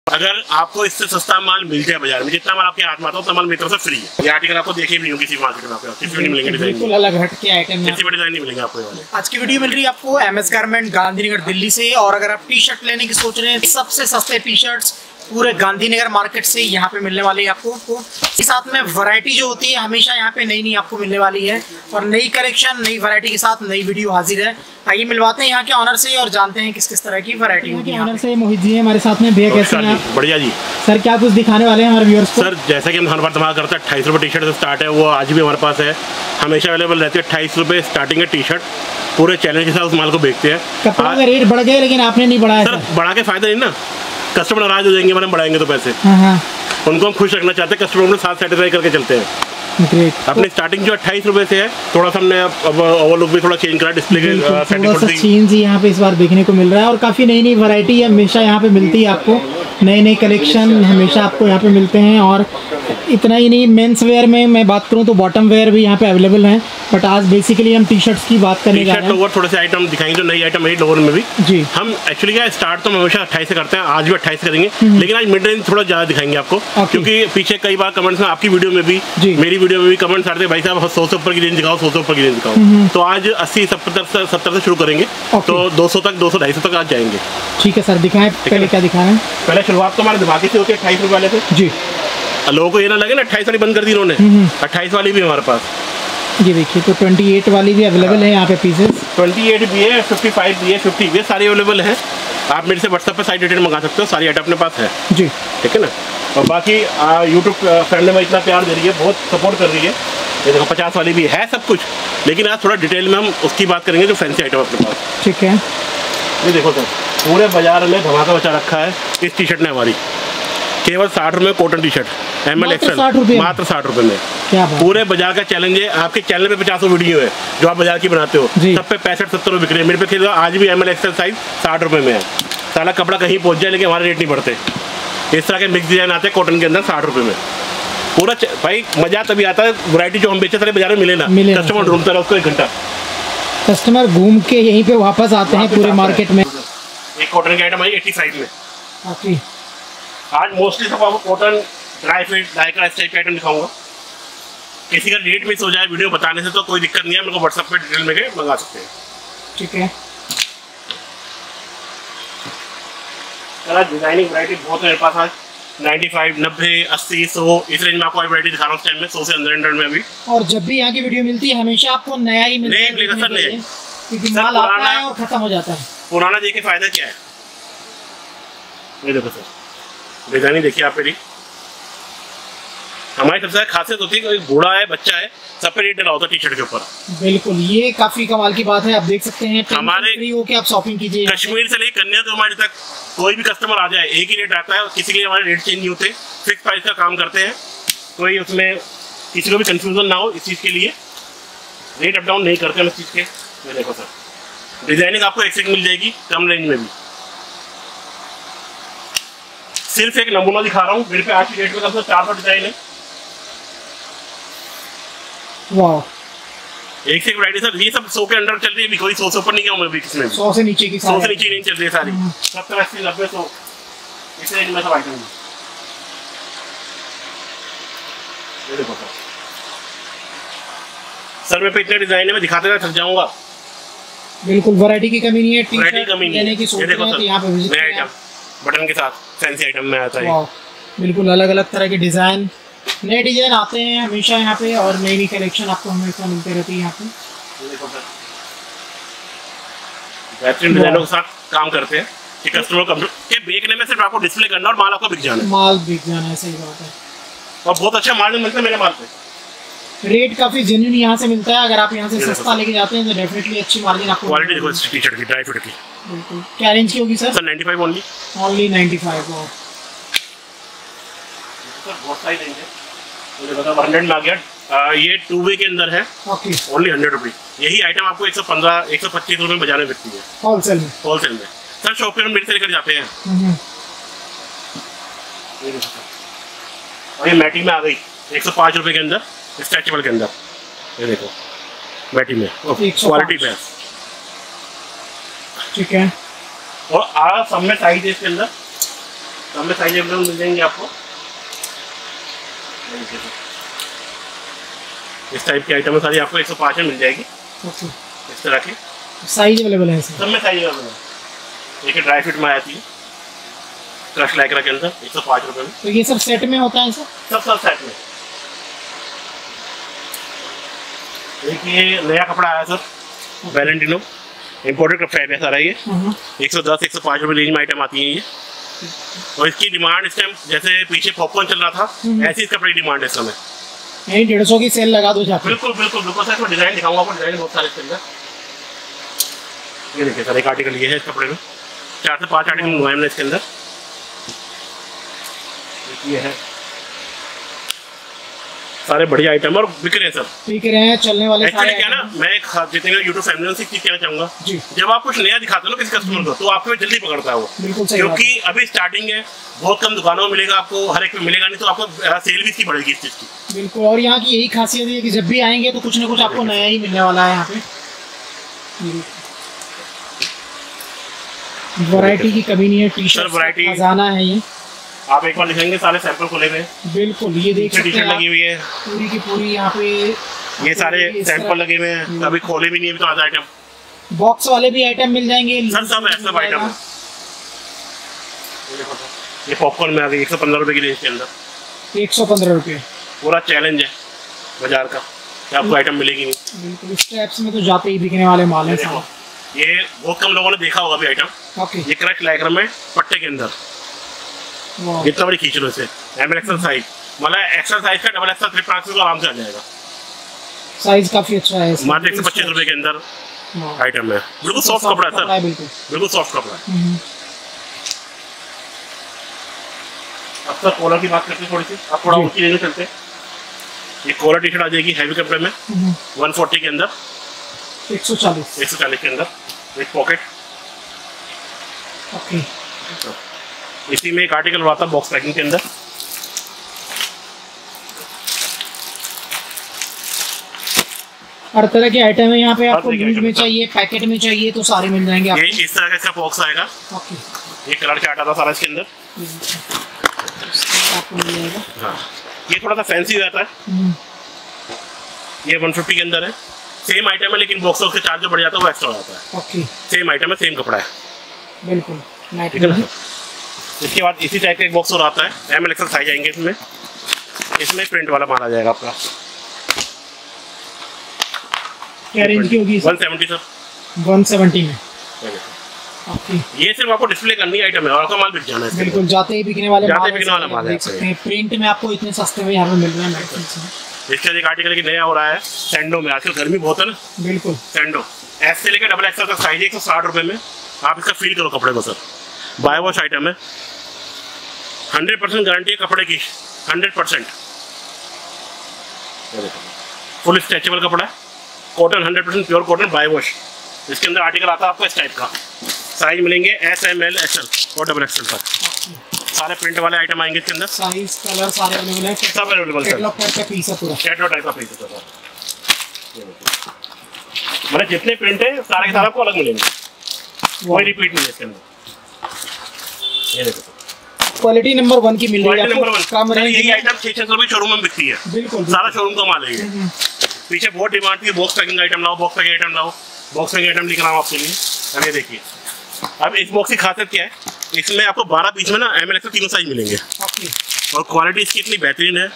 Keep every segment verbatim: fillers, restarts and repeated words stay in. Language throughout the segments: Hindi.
अगर आपको इससे सस्ता माल मिल जाए बाजार में, जितना माल आपके हाथ में आता है उतना माल मेरी तरफ से फ्री है। ये आर्टिकल आपको देखे भी नहीं होंगे किसी मार्केट में, आपको किसी भी नहीं मिलेंगे डिजाइन, बिल्कुल अलग हट के आइटम, किसी भी डिजाइन नहीं मिलेंगे आपको। आज की वीडियो मिल रही है आपको M S garment Gandhinagar Delhi से। और अगर आप टी शर्ट लेने की सोच रहे हैं, सबसे सस्ते टी शर्ट्स पूरे गांधीनगर मार्केट से यहाँ पे मिलने वाली है आपको। इसके साथ में वैरायटी जो होती है हमेशा यहाँ पे नई नई आपको मिलने वाली है, और नई कलेक्शन नई वैरायटी के साथ नई वीडियो हाजिर है। आइए मिलवाते हैं यहाँ के ऑनर से और जानते हैं किस किस तरह की वैरायटी होती है। ऑनर से मोहित जी हमारे साथ में। भैया कैसे हैं आप? बढ़िया जी। सर क्या कुछ दिखाने वाले हैं हमारे व्यूअर्स को? सर जैसा कि हम हर बार धमाका करते हैं, अट्ठाईस रुपये टी शर्ट से स्टार्ट है, वो आज भी हमारे पास है, हमेशा अवेलेबल रहती है। अट्ठाईस रुपये स्टार्टिंग है टी शर्ट, पूरे चैलेंज के साथ उस माल को बेचते हैं। कपड़ों का रेट बढ़ गए लेकिन आपने नहीं बढ़ाया सर। बढ़ा के फायदा नहीं ना, कस्टमर नाराज हो जाएंगे, मैंने बढ़ाएंगे तो पैसे। हाँ हाँ। उनको हम खुश रखना चाहते हैं, कस्टमर को साथ सेटिस्फाई करके चलते हैं। ग्रेट। अपनी स्टार्टिंग जो अट्ठाईस रुपए से है, थोड़ा सा हमने अब ओवरलुक भी थोड़ा चेंज करा, डिस्प्ले के थोड़ा सा चेंज यहाँ पे इस बार देखने को मिल रहा है, और काफ़ी नई नई वैरायटी हमेशा यहाँ पे मिलती है आपको। नए नए कलेक्शन हमेशा आपको यहाँ पे मिलते हैं। और इतना ही नहीं, मेंस वेयर में मैं बात करूँ तो बॉटम वेयर भी यहाँ पे अवेलेबल हैं, बट आज बेसिकली हम टी शर्ट्स की बात करने जा रहे हैं। लोअर थोड़े से आइटम दिखाएंगे जो नई आइटम है लोअर में भी जी। हम एक्चुअली क्या स्टार्ट तो हमेशा अट्ठाईस से करते हैं, आज भी अट्ठाईस करेंगे, लेकिन आज मिड रेंज थोड़ा ज़्यादा दिखाएंगे आपको, क्योंकि पीछे कई बार कमेंट्स में, आपकी वीडियो में भी, मेरी वीडियो में भी कमेंट्स आते हैं, भाई साहब सौ से ऊपर की रेंज दिखाओ, सौ से ऊपर की रेंज दिखाओ। तो आज अस्सी सत्तर से सत्तर से शुरू करेंगे, तो दो सौ तक, दो सौ ढाई सौ तक आज जाएंगे। ठीक है सर, दिखाएं पहले क्या दिखा रहे हैं। पहले शुरुआत तो हमारे दिमागी से होती है अट्ठाईस रुपये वाले से जी। लोगों को ये ना लगे ना अट्ठाईस वाली बंद कर दी इन्होंने, अट्ठाईस वाली भी हमारे पास। ये देखिए तो अट्ठाईस वाली भी अवेलेबल है यहाँ पे पीसेस। अट्ठाईस भी है, पचपन भी है, पचास भी है, सारी अवेलेबल है। आप मेरे से व्हाट्सएप पे सारी डिटेल मंगा सकते हो, सारी आइटम अपने पास है जी। ठीक है ना। और बाकी यूट्यूब फैमिली में इतना प्यार दे रही है, बहुत सपोर्ट कर रही है। ये देखो पचास वाली भी है सब कुछ, लेकिन आज थोड़ा डिटेल में हम उसकी बात करेंगे जो फैंसी आइटम अपने पास। ठीक है। ये देखो सर, पूरे बाजार में धमाका बचा रखा है इस टी शर्ट ने हमारी। केवल साठ रुपये cotton T shirt M L XL, मात्र साठ रुपये में। क्या बात? पूरे बाजार का चैलेंज है। आपके चैनल पे पचास वीडियो है जो आप बाजार की बनाते हो, सब पे पैंसठ सत्तर रुपये बिक रहे हैं। मेरे पे खेल आज भी एम एल एक्सएल साइज साठ रुपये में है। सारा कपड़ा कहीं पहुंच जाए लेकिन हमारे रेट नहीं बढ़ते। इस तरह के मिक्स डिजाइन आते हैं कॉटन के अंदर साठ रुपये में। पूरा भाई मजा तभी आता है, वैरायटी जो हम बेचे सारे बाजार में मिले ना, कस्टमर ढूंढता रहा उसको एक घंटा। कस्टमर घूम के यहीं पे वापस आते हैं पूरे मार्केट में। एक कॉटन की आइटम आई पचासी में। आज मोस्टली सब आपको कॉटन, ड्राई फिट, डाइका इस टाइप के आइटम दिखाऊंगा। किसी का रेट मिस हो जाए वीडियो बताने से तो कोई दिक्कत नहीं है, मेरे को व्हाट्सएप पे डिटेल में के मंगा सकते हैं। ठीक है। डिजाइनिंग वैरायटी बहुत है मेरे पास आज। पचानवे, नब्बे, अस्सी, सौ इस रेंज में आपको वैरायटी दिखा रहा हूँ इस टाइम में, सौ से अंदर अंदर में अभी। और जब भी यहाँ की वीडियो मिलती है हमेशा आपको नया ही मिलता है, मिलेगा सर, नया, क्योंकि माल आता है और खत्म हो जाता है। पुराना देखे फायदा क्या है? ये देखो सर, डिजाइनिंग देखिए आप मेरी। हमारी सबसे खासियत होती है कोई बूढ़ा है, बच्चा है, सब पे रेट डला होता है टी शर्ट के ऊपर। बिल्कुल, ये काफी कमाल की बात है। आप देख सकते हैं हमारे फ्री हो के आप शॉपिंग कीजिए। कश्मीर से लेकर कन्याकुमारी तक कोई भी कस्टमर आ जाए एक ही रेट आता है, किसी के लिए हमारे रेट चेंज नहीं होते, फिक्स प्राइस का काम करते हैं। कोई उसमें किसी को भी कंफ्यूजन ना हो इस चीज़ के लिए, रेट अप डाउन नहीं करते हम इस चीज़ के। ये देखो सर, डिजाइनिंग आपको एक से एक मिल जाएगी कम रेंज में भी। सिर्फ एक नमूना दिखा रहा हूँ, मेरे पे आज की डेट में कम से चार सौ डिजाइन है। वाह, एक से एक वैरायटी सर। ये सब सौ के अंडर चल रही है अभी, कोई सौ से ऊपर नहीं गया मैं किसमें भी। सौ से नीचे की, सौ से नीचे नहीं चल रही है सारी, सत्तर अस्सी नब्बे सौ इस रेंज में सब आइटम। ये देखो सर, सर मेरे पे इतने डिजाइन है, मैं दिखाते हुए थक जाऊंगा। बिल्कुल, वैरायटी की कमी नहीं है, वैरायटी कमी नहीं है। ये देखो सर, नया आइटम बटन के साथ फैंसी आइटम में आता है। बिल्कुल अलग अलग तरह के डिजाइन, नए डिजाइन आते हैं हमेशा यहाँ पे, और नई नई कलेक्शन आपको हमेशा मिलते रहती है यहाँ पे। बेहतरीन डिजाइनों के साथ काम करते हैं कि कस्टमर के बेचने में सिर्फ आपको डिस्प्ले करना और माल आपको बिक जाना है। माल बिक जाना है, सही बात है। और बहुत अच्छा मार्जिन मिलता है मेरे माल पे। रेट काफी जेन्युइन यहाँ से मिलता है। अगर आप यहाँ से सस्ता लेके जाते हैं तो डेफिनेटली अच्छी मार्जिन आपको। क्वालिटी देखो इस टी शर्ट की, ड्राई फिट की। बिल्कुल। क्या रेंज की होगी sir? Sir ninety five only. Only ninety five. बहुत सारी रेंज है, मुझे मतलब हंड्रेड में आ गया। आ, ये टू वे के अंदर है, ओनली हंड्रेड रुपीज। यही आइटम आपको एक सौ पंद्रह एक सौ पच्चीस रुपये में बाजार में बिकती है, होलसेल में। होलसेल में सर, शॉप पे हम मेरे से लेकर जाते हैं। और ये मैटी में आ गई एक सौ पाँच रुपये के अंदर, स्ट्रेचेबल के अंदर। ये देखो मैटी में क्वालिटी पे, ठीक है। और आ सब में साइज है इसके अंदर, सब में साइज अवेलेबल मिल जाएंगे आपको। इस टाइप की आइटम सारी आपको एक सौ पाँच में मिल जाएगी। ओके, इस तरह की साइज अवेलेबल है सब में साइज अवेलेबल है। देखिए ड्राई फिट में आती है क्रश लाइक्रा के अंदर एक सौ पाँच रुपये में। तो ये सब सेट में होता है सर? सब सब सेट में। देखिए नया कपड़ा आया सर, वैलेंटिनो इम्पोर्टेड कपड़ा है सारा। ये एक सौ दस एक सौ पाँच रुपये रेंज में आइटम आती है ये। और इसकी डिमांड इस टाइम जैसे पीछे पॉपकॉर्न चल रहा था, ऐसी इस कपड़े की डिमांड है इस समय। यही डेढ़ सौ की सेल लगा दो जाके। बिल्कुल बिल्कुल बिल्कुल सर, मैं डिजाइन दिखाऊंगा आपको, डिजाइन बहुत सारे इसके अंदर। ये देखिए सर, एक आर्टिकल ये है इस कपड़े में, चार से पाँच आर्टिकल मंगवाए हमने इसके अंदर। ये है सारे बढ़िया आइटम और बिक रहे हैं सब, बिक रहे हैं, चलने वाले सारे। क्या ना, मैं एक जितने यूट्यूब फैमिली से चीज कहना चाहूंगा, जब आप कुछ नया दिखाते हो ना किसी कस्टमर को, तो आपको जल्दी पकड़ता है वो, क्योंकि अभी स्टार्टिंग है, बहुत कम दुकानों में मिलेगा आपको, हर एक में मिलेगा नहीं, तो आपको सेल भी इसकी बढ़ेगी इस चीज की। बिल्कुल, और यहाँ की यही खासियत है कि जब भी आएंगे तो कुछ ना कुछ आपको नया ही मिलने वाला है यहाँ पे। वैरायटी की कमी नहीं है, टी शर्ट वैरायटी खजाना है ये। आप एक बार दिखाएंगे, सारे सैंपल खुले हुए हैं। बिल्कुल, ये देख सकते हैं, लगी हुई है पूरी की पूरी यहाँ पे, ये सारे सैंपल लगे हुए हैं, अभी खोले भी नहीं है, तो आज आइटम बॉक्स वाले भी आइटम मिल जाएंगे सर, सब है, सब आइटम है। ये पॉपकॉर्न में आ गई एक सौ पंद्रह रुपए की रेंज के अंदर। एक सौ पंद्रह रुपये पूरा चैलेंज है बाजार का, आपको आइटम मिलेगी नहीं। बिल्कुल, इस टाइप्स में तो जाते ही बिकने वाले माल हैं सारे। ये बहुत कम लोगों ने देखा होगा अभी आइटम। ओके, ये क्रश लाइक्रा में पट्टे के अंदर, जितना बड़ी खींच लो इसे, एम एल एक्सल साइज, मतलब एक्सल साइज का डबल एक्सल ट्रिपल एक्सल आराम से आ जाएगा। साइज काफी अच्छा है, मात्र एक सौ पच्चीस रुपए के अंदर आइटम है। बिल्कुल सॉफ्ट कपड़ा है सर, बिल्कुल बिल्कुल सॉफ्ट कपड़ा है। अब तक कॉलर की बात करते हैं थोड़ी सी, आप थोड़ा ऊंची लेने चलते हैं। ये कॉलर टी शर्ट आ जाएगी हैवी कपड़े में, एक सौ चालीस के अंदर, एक सौ चालीस एक सौ चालीस के अंदर, विद पॉकेट। ओके, इसी में एक आर्टिकल आता है बॉक्स पैकिंग के अंदर। हर तरह के आइटम है यहाँ पे, आपको लूज में चाहिए, पैकेट में चाहिए, तो सारे मिल जाएंगे आपको। ये इस तरह का इसका बॉक्स आएगा। ओके, ये कलर चार्ट आता सारा इसके अंदर, आपको मिल जाएगा। हाँ, ये थोड़ा सा फैंसी रहता है। ये एक सौ पचास के अंदर है, सेम आइटम है, लेकिन बॉक्स उसके चार्ज जो बढ़ जाता है वो एक्स्ट्रा हो जाता है। ओके, सेम आइटम है, सेम कपड़ा है। बिल्कुल, ठीक है ना। इसके बाद इसी टाइप का एक बॉक्स और आता है, एम एल एक्सल साइज आएंगे इसमें। इसमें प्रिंट वाला माल आ जाएगा आपका। क्या रेंज की होगी? एक सौ सत्तर सर, एक सौ सत्तर में। ओके, ये सिर्फ आपको डिस्प्ले करनी आइटम है और आपका माल बिक जाना है। बिल्कुल, जाते ही बिकने वाले जाते बिकने वाला माल है। प्रिंट में आपको इतने सस्ते में यहाँ पे मिल रहे हैं। इसका एक आर्टिकल की नया हो रहा है सैंडो में, आजकल गर्मी बहुत है ना। बिल्कुल, सैंडो एस से लेकर डबल एक्सल का साइज एक सौ साठ रुपये में। आप इसका फील करो कपड़े को सर, बाय वॉश आइटम है, हंड्रेड परसेंट गारंटी है कपड़े की, हंड्रेड परसेंट फुल स्ट्रेचेबल कपड़ा है, cotton, hundred percent pure cotton, bio wash. इसके अंदर आर्टिकल आता है आपको इस टाइप का, साइज मिलेंगे S M L S L और डबल एक्सल तक। सारे प्रिंट वाले आइटम आएंगे इसके अंदर, साइज कलर सारे अवेलेबल है, सब अवेलेबल है। कैटलॉग टाइप का पीस है पूरा, कैटलॉग टाइप का पीस है सर। मतलब जितने प्रिंट है सारे के सारे आपको अलग मिलेंगे, कोई रिपीट नहीं है इसके अंदर। ये देखो, क्वालिटी नंबर वन की मिल रही है नंबर वन। कम रेंज यही आइटम छह छह सौ रुपये शोरूम में बिकती है। बिल्कुल, सारा शोरूम का माल है ये। पीछे बहुत डिमांड थी, बॉक्स पैकिंग आइटम लाओ, बॉक्स पैकिंग आइटम लाओ, बॉक्स पैकिंग आइटम लिख रहा हूँ आपके लिए। अब ये देखिए, अब इस बॉक्स की खासियत क्या है, इसमें आपको बारह पीस में ना एम एल एक्सल तीनों साइज मिलेंगे। और क्वालिटी इसकी इतनी बेहतरीन है,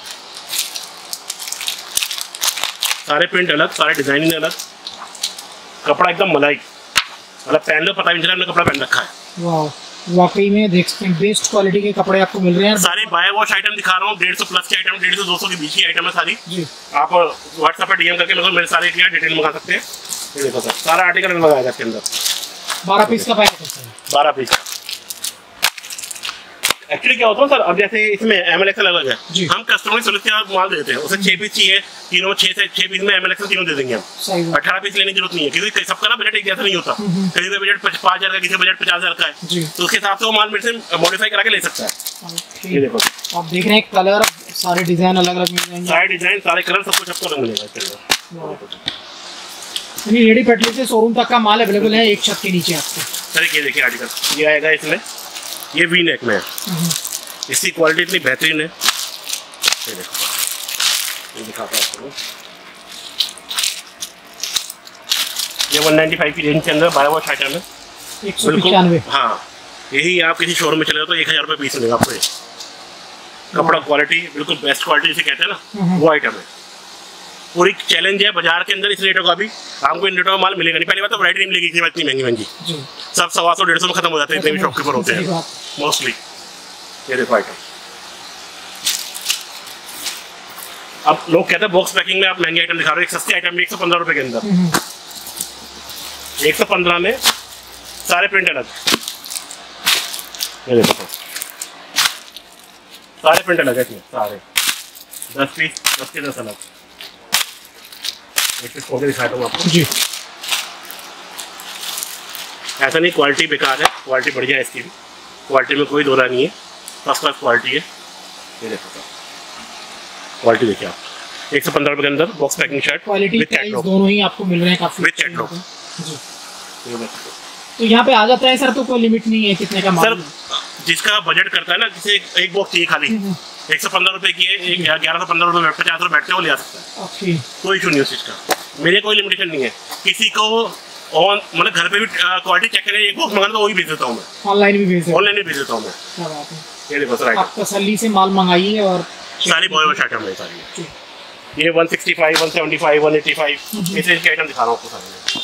सारे प्रिंट अलग, सारे डिजाइनिंग अलग, कपड़ा एकदम मलाई, मतलब पहन लो पता भी नहीं चला हमने कपड़ा पहन रखा है। वाह, वाकई में देख सकते हैं बेस्ट क्वालिटी के कपड़े आपको मिल रहे हैं। सारी बाय वॉश आइटम दिखा रहा हूँ, डेढ़ सौ प्लस के आइटम, डेढ़ सौ दो सौ के बीच की आइटम है सारी जी। आप व्हाट्सएप पे डीएम करके मेरे सारे डिटेल मंगा सकते हैं। ये देखो सर, सारा आर्टिकल लगाएगा इसके अंदर, बारह पीस का पैकेट है, बारह पीस। एक्चुअली क्या होता है सर, अब जैसे इसमें एम एल एक्सल अलग है, हम कस्टमर की सर्विस के बाद माल देते हैं, उसे छह पीस चाहिए, तीनों छह से छह पीस में एम एल एक्सल तीनों दे देंगे हम। अठारह पीस लेने की जरूरत नहीं है, क्योंकि सबका ना बजट एक जैसा नहीं होता। किसी का बजट पाँच हजार का, किसी का बजट पचास हजार का है, तो उसके हिसाब से वो माल मेरे से मॉडिफाई करा के ले सकता है। ये देखो, आप देख रहे हैं कलर, सारे डिजाइन अलग अलग मिल जाएंगे, सारे डिजाइन सारे कलर सब कुछ आपको अलग मिलेगा इसके अंदर। रेडी पटली से शोरूम तक का माल अवेलेबल है एक छत के नीचे आपको। सर ये देखिए आर्टिकल, ये आएगा इसमें ये वी नेक में है, इसकी क्वालिटी इतनी बेहतरीन है। ये देखो, ये दिखाता हूँ आपको। ये वन नाइन्टी फाइव की रेंज के अंदर बाय वॉश आइटम है, एक सौ पचानवे। हाँ, यही आप किसी शोरूम में चले जाओ तो एक हज़ार रुपये पीस मिलेगा आपको। ये कपड़ा क्वालिटी बिल्कुल बेस्ट क्वालिटी जिसे कहते हैं ना, वो आइटम है। पूरी चैलेंज है बाजार के अंदर इस रेटों का भी, आपको इन रेटों में माल मिलेगा नहीं। पहली बात तो वैरायटी नहीं मिलेगी इतनी इतनी महंगी महंगी, सब सवा सौ डेढ़ सौ में खत्म हो जाते हैं इतने भी शॉपकीपर होते हैं मोस्टली। ये देखो आइटम, अब लोग कहते हैं बॉक्स पैकिंग में आप महंगे आइटम दिखा रहे हो, एक सस्ती आइटम एक सौ पंद्रह रुपए के अंदर, एक सौ पंद्रह में सारे प्रिंट अलग। ये देखो सारे प्रिंट अलग है, सारे दस पीस दस के दस अलग। एक पीस खोल के दिखाता हूँ आपको जी। ऐसा नहीं क्वालिटी बेकार है, क्वालिटी बढ़िया है इसकी भी, क्वालिटी में कोई दो राय नहीं है, फर्स्ट क्लास क्वालिटी है। ये देखो क्वालिटी देखिए आप, एक सौ पंद्रह रुपए के अंदर बॉक्स पैकिंग शर्ट, क्वालिटी दोनों ही आपको मिल रहे हैं काफी विद कैटलॉग जी। तो यहाँ पे आ जाता है सर, तो कोई लिमिट नहीं है कितने का माल? सर जिसका बजट करता है ना, जिसे एक बॉक्स चाहिए खाली एक सौ पंद्रह रुपए की है, ग्यारह सौ पंद्रह रुपए पचास रुपए बैठते हो ले आ सकता है, कोई इशू नहीं उस चीज का। मेरे कोई लिमिटेशन नहीं है, किसी को ऑन मतलब घर पे भी क्वालिटी चेक करें, एक बॉक्स मंगाना तो वही भेज देता हूँ मैं, ऑनलाइन भी भेज ऑनलाइन भी भेज देता हूँ मैं। ये देखो सर आप तसल्ली से माल मंगाइए और सारी बॉय वॉश आइटम है सारी। ये one sixty five, one seventy five, one eighty five इस रेंज के आइटम दिखा रहा हूँ आपको सारे।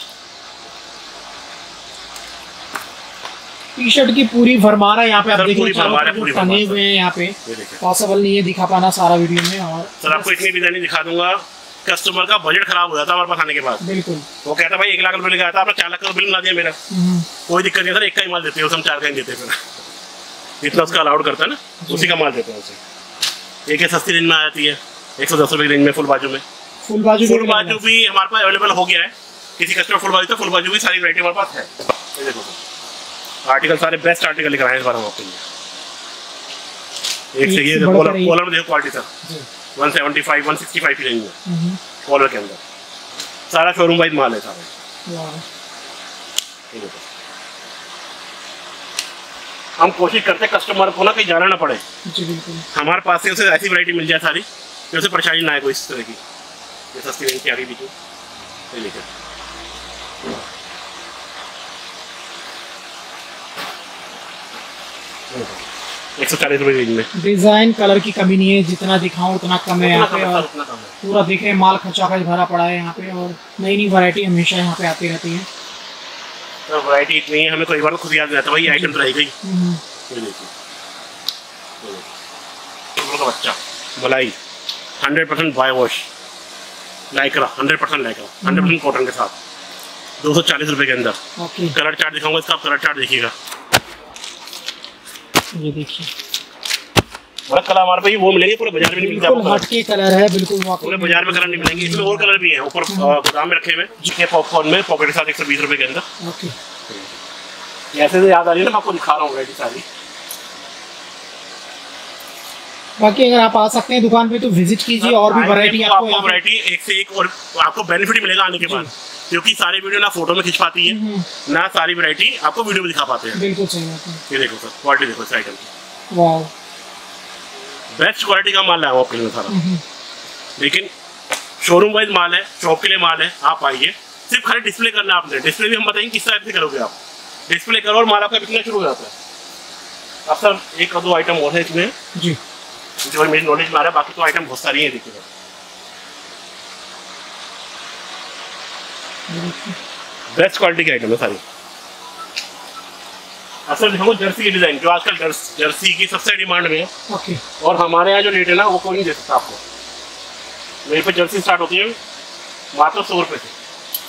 टी शर्ट की पूरी भरमार है यहाँ पे, आप देखिए टंगे हुए हैं यहाँ पे, पॉसिबल नहीं है दिखा पाना सारा वीडियो में। और सर आपको इतनी डिजाइन दिखा दूंगा, कस्टमर का बजट खराब हो जाता हमारे पास आने के बाद। बिल्कुल, वो कहता भाई एक लाख रुपए लेके आता, आपने चार लाख का बिल बना दिया मेरा, कोई दिक्कत नहीं सर, एक का ही माल देते हैं हम, चार का ही देते हैं फिर जितना उसका अलाउड करता है ना उसी का माल देते हैं उसे। एक सस्ती रेंज में आ जाती है, एक सौ दस रुपए की रेंज में फुल बाजू में। फुल बाजू फुल बाजू भी हमारे पास अवेलेबल हो गया है, किसी कस्टमर फुल बाजू तो फुल बाजू भी सारी वैरायटी हमारे पास है। ये देखो आर्टिकल सारे बेस्ट आर्टिकल लेकर आए इस बार हम आपके लिए। एक से ये कॉलर कॉलर में देखो quality sir, one seventy five, one sixty five की रेंज में कॉलर के अंदर सारा शोरूम वाइज माल है सारा। ये देखो हम कोशिश करते हैं कस्टमर को ना कहीं जाना ना पड़े, हमारे पास से उसे ऐसी वैरायटी मिल जाए सारी कि उसे परेशानी ना आए कोई इस तरह की। ये सस्ती रेंज की आ गई बीच में, ये देखिए एक सौ चालीस रुपए रेंज में। डिजाइन कलर की कमी नहीं है, जितना दिखाऊं उतना कम है यहाँ पे, और पूरा देख रहे हैं माल खचाखच भरा पड़ा है यहाँ पे, और नई नई वैरायटी हमेशा यहाँ पे आती रहती है। तो वैरायटी इतनी है हमें कई बार खुद याद रहता है भाई ये आइटम तो रह गई। ये देखिए बच्चा मलाई hundred percent bio wash lycra, hundred percent lycra, hundred percent cotton के साथ दो सौ चालीस रुपए के अंदर। कलर चार्ट दिखाऊंगा इसका, आप कलर चार्ट देखिएगा। ये देखिए बड़ा कलर हमारे पे वो मिलेंगे, पूरे बाजार में नहीं मिलता, हटके कलर है बिल्कुल, पूरे बाजार में कलर नहीं मिलेंगे। इसमें और कलर भी हैं ऊपर गोदाम में रखे हुए जिसके पॉपकॉर्न में पॉकेट के साथ एक सौ बीस रुपए के अंदर। ओके ऐसे से याद आ रही है ना, मैं आपको दिखा रहा हूँ वैरायटी सारी। बाकी अगर आप आ सकते हैं दुकान पे तो विजिट कीजिए, और भी वैरायटी आपको वैरायटी एक से एक, और आपको बेनिफिट मिलेगा आने के बाद, क्योंकि सारी वीडियो ना फोटो में खिंच पाती है ना सारी वैरायटी आपको वीडियो में दिखा पाते हैं। बिल्कुल सही बात है। ये देखो सर क्वालिटी देखो इस आइटम की, वाओ बेस्ट क्वालिटी का माल लाया हूँ आपके लिए सारा। लेकिन शोरूम वाइज माल है, शॉप के लिए माल है, आप आइए, सिर्फ खाली डिस्प्ले करना है आपने। डिस्प्ले भी हम बताएंगे किस टाइप से करोगे आप, डिस्प्ले करो और माल आपका बिकना शुरू हो जाता है। अब सर एक दो आइटम और है इसमें जी जो मेरी नॉलेज में आ रहा है, बाकी तो आइटम बहुत सारी है। देखिए बेस्ट क्वालिटी की आइटम है सारी। असल देखो जर्सी की डिजाइन जो आजकल जर्सी की सबसे डिमांड में है। ओके। और हमारे यहाँ जो रेट है ना वो कोई नहीं दे सकता आपको। मेरे पे जर्सी स्टार्ट होती है मात्र सौ रुपये से,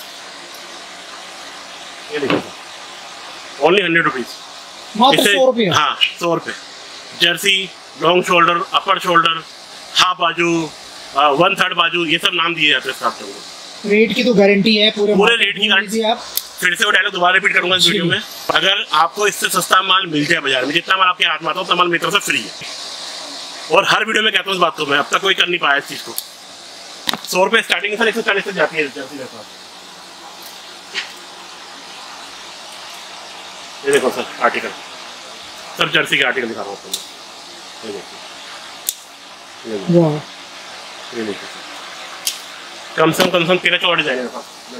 ये देखिए ओनली हंड्रेड रुपीज सौ रुपये। हाँ सौ रुपये jersey, long shoulder, upper shoulder, half बाजू, वन थर्ड बाजू, ये सब नाम दिए जाते हैं आपको। रेट की तो गारंटी है, पूरे पूरे रेट की गारंटी। आप फिर से वो डायलॉग दोबारा रिपीट करूंगा इस वीडियो में, अगर आपको इससे सस्ता माल मिल जाए बाजार में, जितना माल आपके हाथ में आता है उतना माल मेरी तरफ से फ्री है। और हर वीडियो में कहता हूँ इस बात को, मैं अब तक कोई कर नहीं पाया इस चीज को। सौ रुपये स्टार्टिंग सर एक सौ चालीस तक जाती है जर्सी के साथ। ये देखो सर आर्टिकल सब जर्सी के आर्टिकल दिखा रहा हूँ आपको। ये देखिए, ये देखिए कम से कम कम से कम तेरह चौदह डिजाइन है।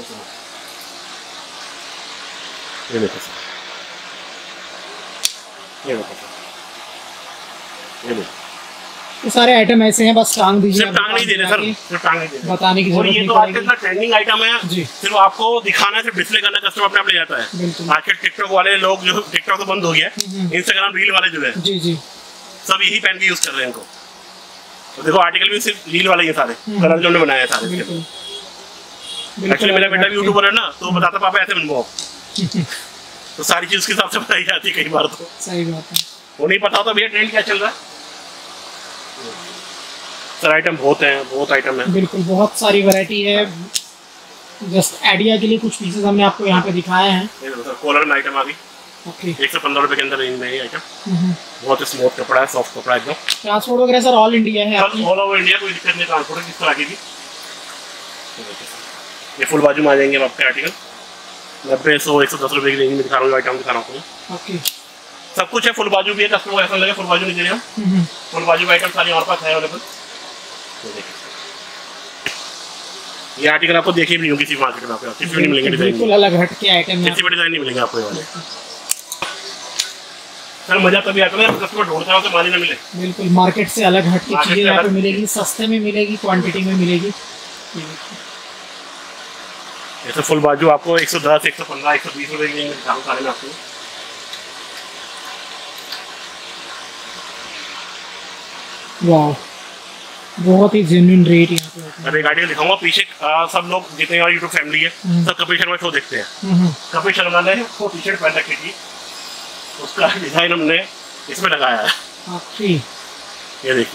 ये देखो सर, ये देखो सर, ये देखो ये सारे आइटम ऐसे हैं, बस टांग दीजिए। सिर्फ टांग नहीं दे रहे सर, सिर्फ टांग नहीं दे रहे, बताने की जरूरत नहीं। ये तो आजकल का ट्रेंडिंग आइटम है जी, सिर्फ आपको दिखाना है, सिर्फ डिस्प्ले करना, कस्टमर अपने आप ले जाता है। आजकल टिकटॉक वाले लोग जो, टिकटॉक तो बंद हो गया है, इंस्टाग्राम रील वाले जो है जी जी सब यही पहन के यूज कर रहे हैं इनको। तो देखो आर्टिकल भी सिर्फ रील वाले ही सारे कलर जो बनाए हैं सारे। एक्चुअली मेरा बेटा भी यूट्यूबर है ना, तो बताता पापा ऐसे बनवाओ तो सारी चीज उसके हिसाब से बताई जाती है कई बार। तो सही बात है, वो नहीं पता होता भैया ट्रेंड क्या चल रहा है। सर आइटम बहुत हैं, बहुत आइटम है, बिल्कुल बहुत सारी वैरायटी है। जस्ट आइडिया के लिए कुछ पीसेस हमने आपको यहाँ पे दिखाए हैं। सर कॉलर में आइटम आ गई, ओके एक सौ पंद्रह रुपए के अंदर रेंज में ये आइटम। बहुत स्मूथ कपड़ा है, सॉफ्ट कपड़ा एकदम। ट्रांसपोर्ट वगैरह सर ऑल इंडिया है, ऑल ओवर इंडिया, कोई दिक्कत नहीं ट्रांसपोर्ट किस तरह की भी। ये फुल बाजू में आ जाएंगे आपके आर्टिकल, नब्बे सौ एक सौ दस रुपए की रेंज में दिखा रहा हूँ आइटम दिखा रहा हूँ। ओके सब कुछ है, फुल बाजू भी है, कस्टमर को ऐसा लगे फुल बाजू नहीं दे रहे हम, फुल बाजू का आइटम सारी हमारे पास है अवेलेबल। ये आर्टिकल आपको देखे भी नहीं होंगे किसी मार्केट में, आपको किसी भी नहीं मिलेंगे डिजाइन, बिल्कुल अलग हट के आइटम, किसी भी डिजाइन नहीं मिलेंगे आपको ये वाले। सर मजा तभी आता है कस्टमर ढूंढता है तो मानी ना मिले, बिल्कुल मार्केट से अलग हट के चीजें यहाँ पे मिलेगी, सस्ते में मिलेगी, क्वांटिटी में मिलेगी। ऐसे फुल बाजू आपको एक सौ दस, एक सौ पंद्रह, एक सौ बीस रुपए की रेंज में दिखा रहा हूं आपको। वाह बहुत ही जेन्युइन रेट यहाँ पे। अब एक आर्टिकल दिखाऊंगा पीछे, आ, सब लोग जितने हमारे यूट्यूब फैमिली है सब कपिल शर्मा शो देखते हैं। कपिल शर्मा ने वो टी शर्ट पहन रखी थी, उसका डिजाइन हमने इसमें लगाया है। ये देखिए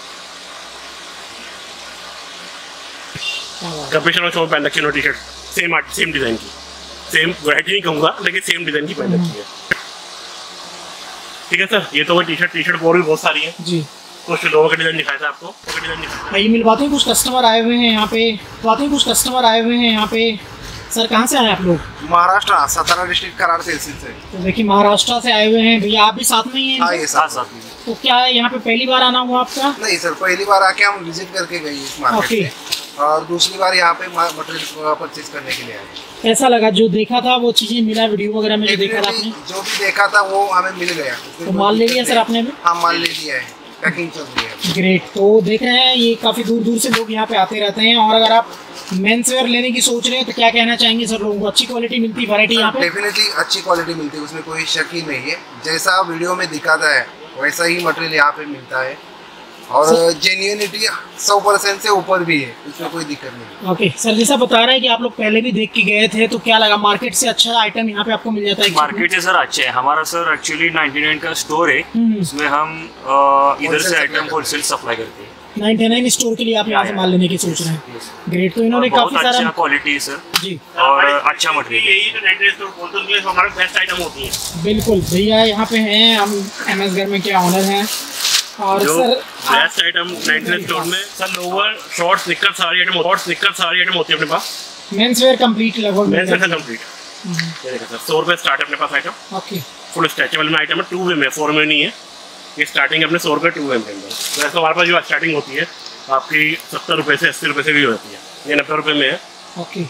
कपिल शर्मा शो पहन रखी है T shirt, same art same design की, सेम वैरायटी नहीं कहूँगा लेकिन सेम डिजाइन की पहन रखी है। ठीक है सर, ये तो वो टी शर्ट टी शर्ट और भी बहुत सारी है जी। कुछ लोगों का डिजाइन दिखाया था आपको, भाई मिल पाते हैं। कुछ कस्टमर आए हुए हैं यहाँ पे, बातें कुछ कस्टमर आए हुए हैं यहाँ पे। सर कहाँ से आए आप लोग? महाराष्ट्र, सातारा डिस्ट्रिक्ट कराड़ तहसील से। तो देखिए महाराष्ट्र से आए हुए हैं भैया, आप भी साथ में ही हैं? हाँ ये साथ साथ में। तो क्या है यहाँ पे पहली बार आना हुआ आपका? नहीं सर, पहली बार आके हम विजिट करके गए इस मार्केट में, और दूसरी बार यहाँ पे मटेरियल परचेज करने के लिए आए। कैसा लगा जो देखा था वो चीजें मिला? वीडियो वगैरह में जो देखा था आपने? जो भी देखा था वो हमें मिल गया। तो माल ले लिया सर आपने भी? हाँ माल ले लिया है, पैकिंग चल रही है। ग्रेट। तो देख रहे हैं ये काफ़ी दूर दूर से लोग यहाँ पे आते रहते हैं, और अगर आप मेंस वेयर लेने की सोच रहे हैं तो क्या कहना चाहेंगे सर लोगों को? अच्छी क्वालिटी मिलती है वैरायटी यहाँ पे? डेफिनेटली अच्छी क्वालिटी मिलती है, उसमें कोई शक ही नहीं है। जैसा वीडियो में दिखाता है वैसा ही मटेरियल यहाँ पे मिलता है, और जेन्युइनिटी सौ परसेंट से ऊपर भी है, उसमें कोई दिक्कत नहीं। ओके सर, जैसा बता रहे हैं कि आप लोग पहले भी देख के गए थे, तो क्या लगा मार्केट से अच्छा आइटम यहाँ पे आपको मिल जाता है? मार्केट से सर अच्छा है हमारा सर, एक्चुअली निन्यानवे का स्टोर है, उसमें हम इधर से आइटम होलसेल सप्लाई करते हैं। निन्यानवे स्टोर के लिए आप यहाँ से माल लेने की सोच रहे हैं? ग्रेट। तो इन्होंने काफी सारा अच्छा क्वालिटी है सर जी, और अच्छा मटेरियल, हमारे बेस्ट आइटम होती है। बिल्कुल भैया यहाँ पे हैं, हम एम एस घर में क्या ऑनर हैं, और जो सर बेस्ट आइटम निन्यानवे स्टोर में सर लोअर शॉर्ट्स निक्कर सारी आइटम शॉर्ट्स निक्कर सारी आइटम होती है अपने पास। मेंस वेयर कंप्लीट लगभग मेंस वेयर कंप्लीट। ये देखो सर सौ रुपये स्टार्ट है अपने पास आइटम। ओके फुल स्ट्रेचेबल में आइटम है, टू वे में, फोर में नहीं है ये। स्टार्टिंग अपने सौ रुपये टू वे के अंदर। तो ऐसा हमारे पास जो स्टार्टिंग होती है आपकी सत्तर रुपये से अस्सी रुपये से भी होती है, ये नब्बे रुपये में है। ओके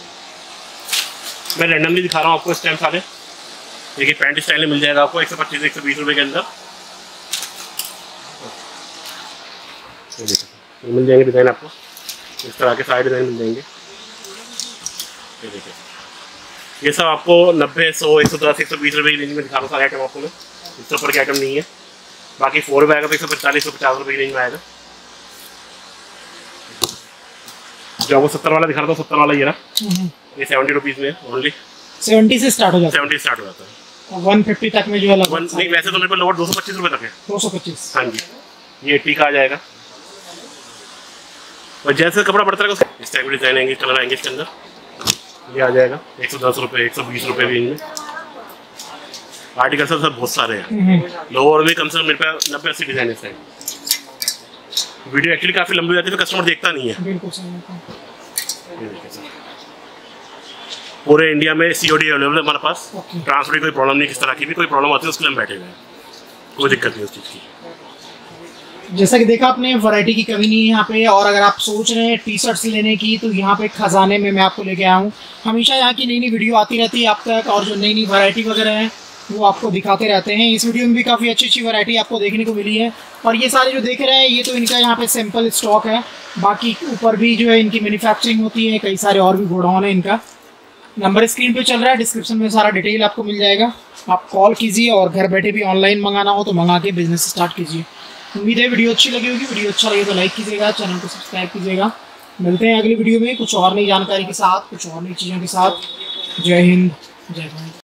मैं रैंडमली दिखा रहा हूँ आपको इस टाइम सारे। देखिए पैंट स्टाइल में मिल जाएगा आपको एक सौ पच्चीस एक सौ बीस रुपये के अंदर मिल जाएंगे डिज़ाइन आपको। इस तरह के सारे डिज़ाइन मिल जाएंगे। ये देखिए ये सब आपको नब्बे सौ एक सौ दस एक सौ बीस रुपये की रेंज में दिखा रहा हूँ सारे आइटम आपको मैं। इससे ऊपर के आइटम नहीं है। बाकी फोर में आएगा तो एक सौ पैंतालीस सौ पचास रुपये की रेंज में आएगा। जो आपको सत्तर वाला दिखा रहा था सत्तर वाला ये रहा, ये सेवेंटी रुपीज़ में ओनली। सेवेंटी से स्टार्ट हो जाता है? सेवेंटी स्टार्ट हो जाता है, वन फिफ्टी तक में जो है वन नहीं, वैसे तो मेरे पे लोवर दो सौ पच्चीस रुपये तक है। दो सौ पच्चीस हाँ जी, ये एट्टी का आ जाएगा। और जैसे कपड़ा बढ़ता रहेगा इस टाइप के डिजाइन आएंगे, कलर आएंगे इसके अंदर। ये आ जाएगा एक सौ दस रुपये एक सौ बीस रुपये रेंज में। आर्टिकल सर सब बहुत सारे हैं। लोअर में कम से कम मेरे पे नब्बे अस्सी डिजाइन है। वीडियो एक्चुअली काफ़ी लंबी हो जाती है तो कस्टमर देखता नहीं है। बिल्कुल सही है। पूरे इंडिया में सीओडी अवेलेबल है हमारे पास। ट्रांसपोर्ट की कोई प्रॉब्लम नहीं, किस तरह की भी कोई प्रॉब्लम आती है उसके लिए हम बैठे हुए हैं। कोई दिक्कत नहीं उस चीज़ की। जैसा कि देखा आपने, वैरायटी की कमी नहीं है यहाँ पे। और अगर आप सोच रहे हैं टी शर्ट्स लेने की तो यहाँ पे खजाने में मैं आपको लेके आया हूँ। हमेशा यहाँ की नई नई वीडियो आती रहती है आप तक, और जो नई नई वैरायटी वगैरह है वो आपको दिखाते रहते हैं। इस वीडियो में भी काफ़ी अच्छी अच्छी वैरायटी आपको देखने को मिली है। और ये सारे जो देख रहे हैं ये तो इनका यहाँ पे सिंपल स्टॉक है, बाकी ऊपर भी जो है इनकी मैन्युफैक्चरिंग होती है, कई सारे और भी गोडाउन है इनका। नंबर स्क्रीन पे चल रहा है, डिस्क्रिप्शन में सारा डिटेल आपको मिल जाएगा। आप कॉल कीजिए और घर बैठे भी ऑनलाइन मंगाना हो तो मंगा के बिजनेस स्टार्ट कीजिए। उम्मीद है वीडियो अच्छी लगी होगी। वीडियो अच्छा लगे तो लाइक कीजिएगा, चैनल को सब्सक्राइब कीजिएगा। मिलते हैं अगली वीडियो में कुछ और नई जानकारी के साथ, कुछ और नई चीज़ों के साथ। जय हिंद, जय भारत।